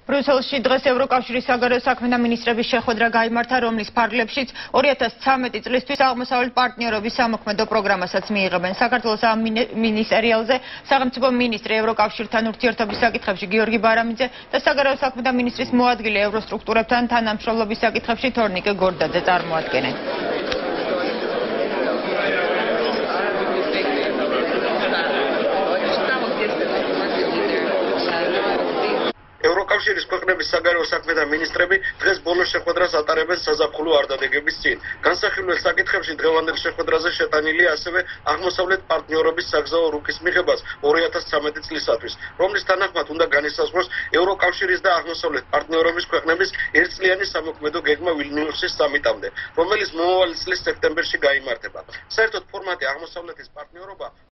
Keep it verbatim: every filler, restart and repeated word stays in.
ბრიუსელში დღეს ევროკავშირის საგარეო საქმეთა მინისტრების შეხვედრა გაიმართა, რომლის ფარგლებშიც ორი ათას ცხრამეტი წლისთვის აღმოსავლეთ პარტნიორობის სამოქმედო პროგრამასაც მიიღებენ. საქართველოს ამ მინისტერიალზე სახელმწიფო მინისტრი ევროკავშირთან ურთიერთობის საკითხებში გიორგი ბარამიძე და საგარეო საქმეთა მინისტრის მოადგილე ევროსტრუქტურებთან თანამშრომლობის საკითხებში თორნიკე გორდაძე წარმოადგენენ. ევროკავშირის ქვეყნების საგარეო საქმეთა მინისტრები დღეს ბოლო შეხვედრას ატარებენ საზაფხულო არდადეგების წინ. განსახილველ საკითხებში დღევანდელ შეხვედრაზე შეტანილია ასევე აღმოსავლეთ პარტნიორობის საგზაო რუკის მიღებას ორი ათას ცხრამეტი წლისათვის, რომლის თანახმად უნდა განისაზღვროს ევროკავშირის და აღმოსავლეთ პარტნიორობის ქვეყნების ერთწლიანი სამოქმედო გეგმა ვილნიუსის სამიტამდე, რომელიც მომავალი წლის სექტემბერში გაიმართება. საერთოდ ფორმატი აღმოსავლეთის პარტნიორობა